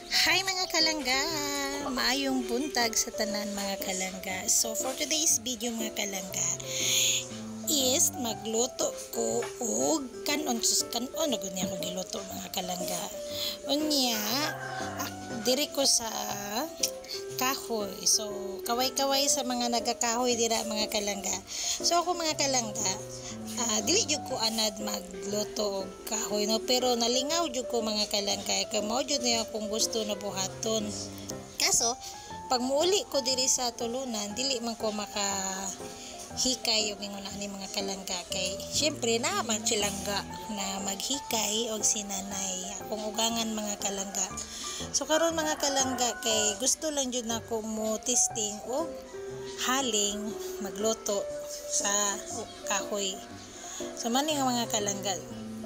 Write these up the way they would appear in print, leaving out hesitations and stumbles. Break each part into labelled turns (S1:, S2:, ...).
S1: Hi mga kalangga! Maayong buntag sa tanan mga kalangga. So for today's video mga kalangga is magluto ko og kanon niya ako giluto mga kalangga. Unya diri ko sa kahoy. So kaway-kaway sa mga nagakahoy dira mga kalangga. So ako mga kalangga, dili jud ko anad magluto og kahoy no, pero nalingaw jud ko mga kalangga kay mao jud niya akong gusto na buhaton. Kaso pag muuli ko diri sa tulunan, dili man ko hikay og ingon ani mga kalangga kay syempre na magsilangga na maghikay og sinanay akong ugangan mga kalangga. So karon mga kalangga kay gusto lang jud nako mo testing og haling magluto sa kahoy. So mani nga mga kalangga,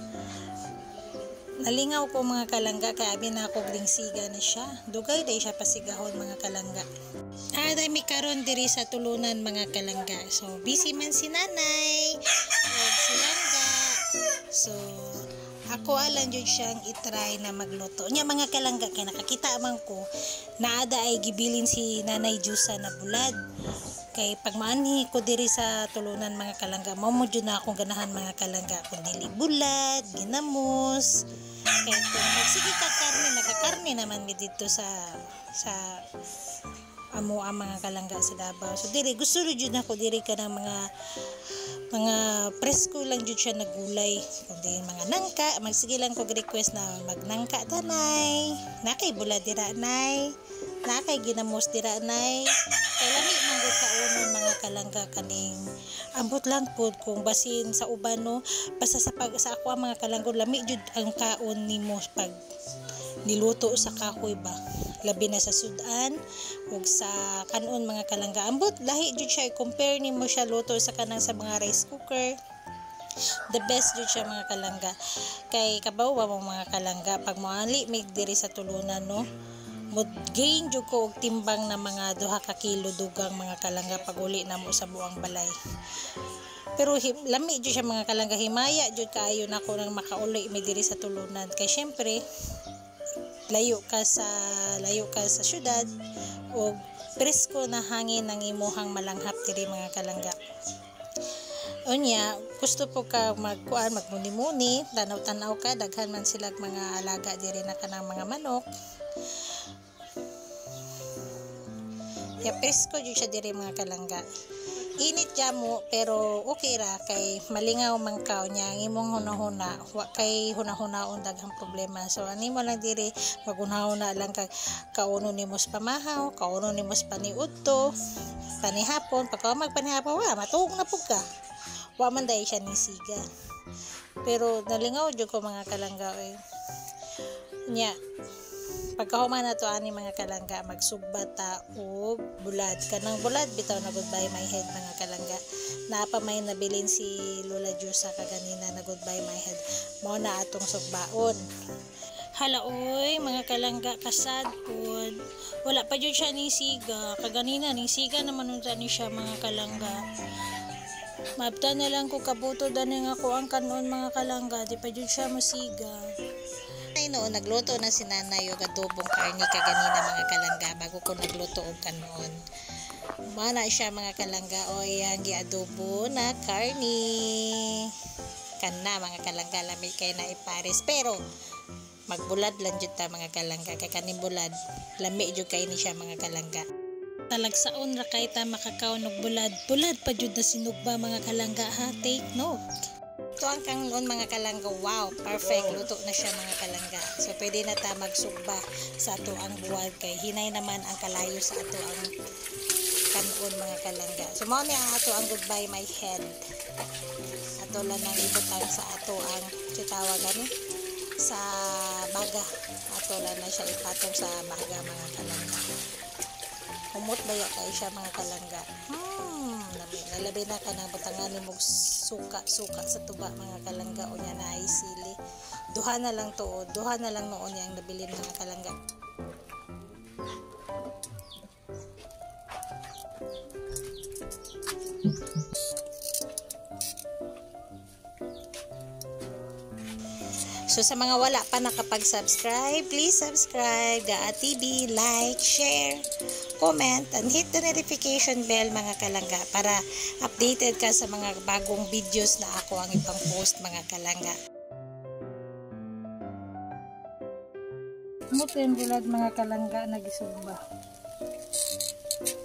S1: nalingaw ko mga kalangga kay abi na ako lingsiga na siya. Dugay day siya pasigahon mga kalangga. Dami karon diri sa tulunan mga kalangga. So busy man si nanay og silangga. So ako alang jud siyang itry na magluto. Nya mga kalangga kay nakakita man ko naada ay gibilin si Nanay Jusa na bulad. Kay pag maanhi ko diri sa tulunan mga kalangga, mao mo jud na akong ganahan mga kalangga kung dili bulad, ginamos. Kay kung magsige ka karne, nagkakarne naman mi dito sa amo ang mga kalangga sa Davao. So diri gusto jud nako diri ka ng mga presko lang jud siya nagulay. Kundi mga nangka, magsige lang ko request na magnangka tanay. Nakay bulad dira nay. Nakay ginamos dira nay. Kay lami man gud kaunon mga kalangga kaning ambot lang pud kung basin sa uban no, basta sa ako ang mga kalangga lami jud ang kaon nimo pag niluto sa kahoy ba, labi na sa sudan ug sa kanon mga kalangga. Ambot lahi jud siya, compare nimo siya luto sa kanang sa mga rice cooker, the best jud siya mga kalangga. Kay kabaw ba mga kalangga pag moali mig diri sa tulunan no, gain jud ko og timbang na mga 2 ka kilo dugang mga kalangga pag uli na mo sa buang balay. Pero lami jud siya mga kalangga, himaya jud kaayo nako nang makauli mi diri sa tulunan kay syempre layo ka sa syudad o presko na hangin ng imuhang malanghap diri mga kalangga. Unya gusto po ka magmuni-muni, tanaw-tanaw ka, daghan man sila mga alaga diri na kanang mga manok. Ya presko jud siya diri mga kalangga. Init jamo pero okay ra kay malingaw man kaw nya ang imong hunahuna, wa kay hunahunaon daghang problema. So ani mo lang diri magunahuna lang kay kauno nimo sa pamahaw, kauno nimo sa paniudto, panihapon, pagka magpanihapon matuog na pud ka. Wa man day siya ni siga. Pero nalingaw jud ko mga kalangga nya pagkahuman na to ani mga kalangga, magsugbat ta og bulad. Kanang bulad bitaw na goodbye my head mga kalangga. Naapa may nabilin si Lola Jusa kaganina na goodbye my head. Mao na atong sugbaon. Hala oy mga kalangga, kasad pod. Wala pa jud siya ni siga. Kaganina ning siga naman unta ni siya mga kalangga. Mabta na lang ko kabuto dani nga ko ang kanon mga kalangga, di pa jud siya masiga. Ay noon nagluto na si nanay og adobong karne kaganina mga kalangga bago ko nagluto og kanon. Mana siya mga kalangga o yang giadobo na karne. Kana mga kalangga lami kay na ipares pero magbulad lang jud ta mga kalangga kay kaning bulad lami jud kay ni siya mga kalangga. Talagsaon ra kay ta makakaon og bulad pa jud na sinugba mga kalangga ha, take note. Ito ang kanon mga kalangga, wow, perfect, luto na siya mga kalangga. So pwede na ta magsugba sa ato ang buwad kay hinay naman ang kalayo sa ato ang kanon mga kalangga. So mao ni ang ato ang goodbye my head. Ato lang nang ibutang sa ato ang tawag sa baga. Ato lang na siya ipatong sa baga mga kalangga. Humot baya kay siya mga kalangga. Labi na ka ng butangan mo suka sa tuba mga kalangga o niya na ay sili. Duha na lang noon yung nabilin mga kalangga. So sa mga wala pa nakapag-subscribe, please subscribe Gaa TV, like, share, comment, and hit the notification bell mga kalangga para updated ka sa mga bagong videos na ako ang ipang post mga kalangga. Mutin bulad mga kalangga nagisugba.